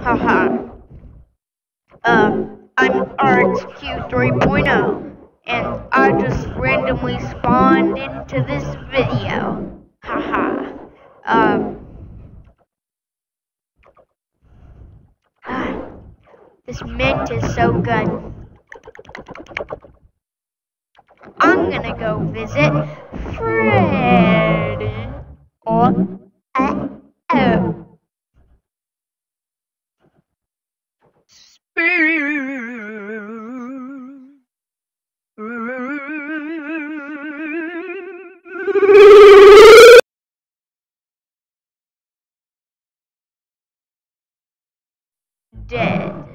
Haha. I'm RxQ 3.0, and I just randomly spawned into this video. Haha. This mint is so good. I'm gonna go visit Freddy. Or, oh. Dead.